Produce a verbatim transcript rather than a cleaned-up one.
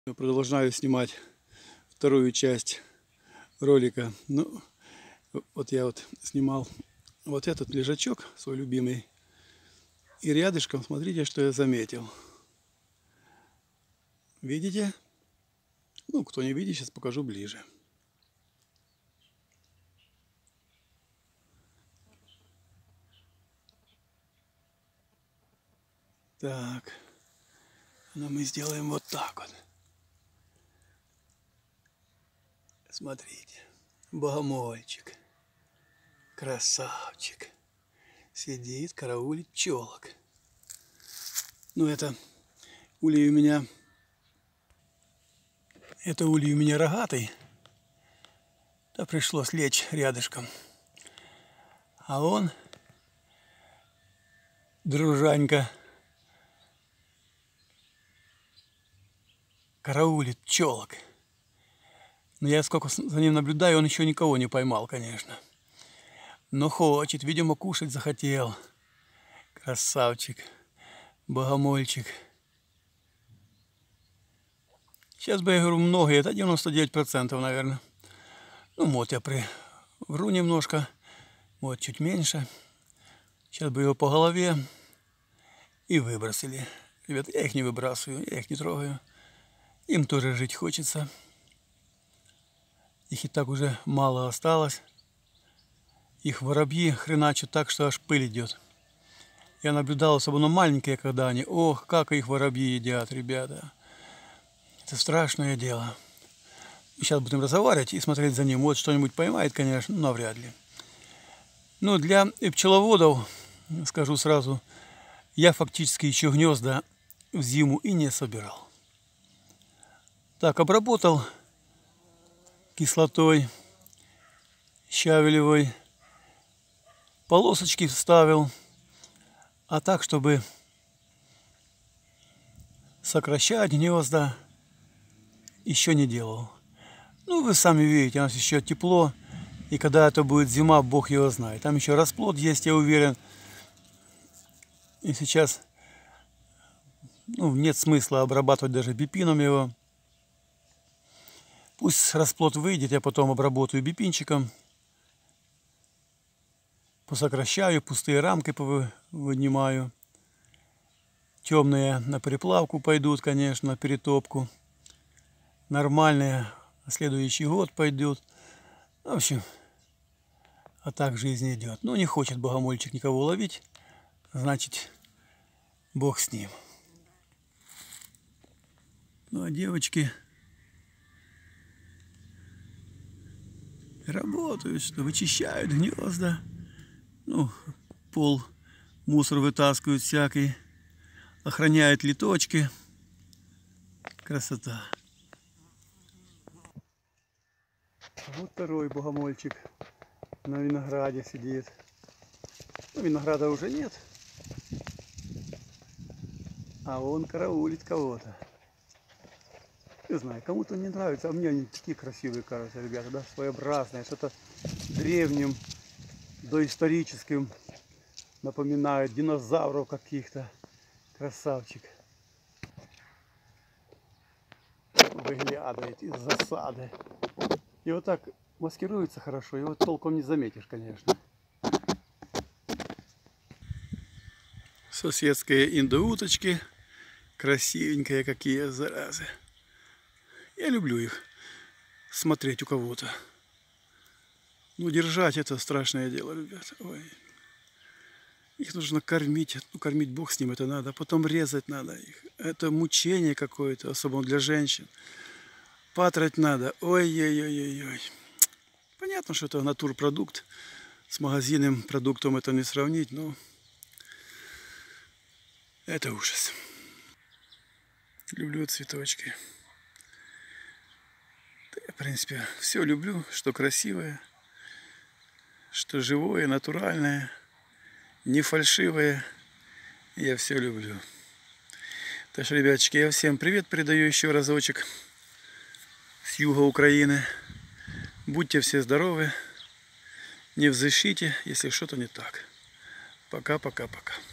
Продолжаю снимать вторую часть ролика. Ну, вот я вот снимал вот этот лежачок, свой любимый. И рядышком, смотрите, что я заметил. Видите? Ну, кто не видит, сейчас покажу ближе. Так. Но мы сделаем вот так вот. Смотрите. Богомольчик. Красавчик. Сидит, караулит пчелок. Ну, это улей у меня... Это улей у меня рогатый. Да пришлось лечь рядышком. А он, дружанька, караулит пчелок. Но я сколько за ним наблюдаю, он еще никого не поймал, конечно. Но хочет, видимо, кушать захотел. Красавчик, богомольчик. Сейчас бы я говорю много, это девяносто девять процентов, наверное. Ну вот я при... вру немножко, вот чуть меньше. Сейчас бы его по голове и выбросили. Ребят, я их не выбрасываю, я их не трогаю. Им тоже жить хочется. Их и так уже мало осталось. Их воробьи хреначат так, что аж пыль идет. Я наблюдал, особенно маленькие, когда они... Ох, как их воробьи едят, ребята. Это страшное дело. Сейчас будем разговаривать и смотреть за ним. Вот что-нибудь поймает, конечно, но навряд ли. Ну, для пчеловодов, скажу сразу, я фактически еще гнезда в зиму и не собирал. Так, обработал кислотой щавелевой, полосочки вставил, а так, чтобы сокращать гнезда, еще не делал. Ну, вы сами видите, у нас еще тепло, и когда это будет зима, бог его знает. Там еще расплод есть, я уверен. И сейчас, ну, нет смысла обрабатывать даже бипином его. Пусть расплод выйдет, я потом обработаю бипинчиком. Посокращаю, пустые рамки вынимаю. Темные на переплавку пойдут, конечно, на перетопку. Нормальные на следующий год пойдут. В общем, а так жизнь идет. Ну, не хочет богомольчик никого ловить, значит, бог с ним. Ну, а девочки работают, что вычищают гнезда. Ну, пол, мусор вытаскивают всякий. Охраняют литочки. Красота. Вот второй богомольчик на винограде сидит. Ну, винограда уже нет. А он караулит кого-то. Не знаю, кому-то не нравится, а мне они такие красивые кажутся, ребята, да, своеобразные, что-то древним, доисторическим напоминают, динозавров каких-то. Красавчик. Выглядывает из засады. И вот так маскируется хорошо, его толком не заметишь, конечно. Соседские индоуточки. Красивенькие какие, заразы. Я люблю их смотреть у кого-то. Ну, держать это страшное дело, ребята. Ой. Их нужно кормить. Ну, кормить бог с ним, это надо. Потом резать надо их. Это мучение какое-то, особенно для женщин. Патрать надо. Ой-ой-ой-ой-ой. Понятно, что это натурпродукт. С магазинным продуктом это не сравнить, но это ужас. Люблю цветочки. Да я, в принципе, все люблю, что красивое, что живое, натуральное, не фальшивое. Я все люблю. Так что, ребяточки, я всем привет передаю еще разочек с юга Украины. Будьте все здоровы, не взыщите, если что-то не так. Пока-пока-пока.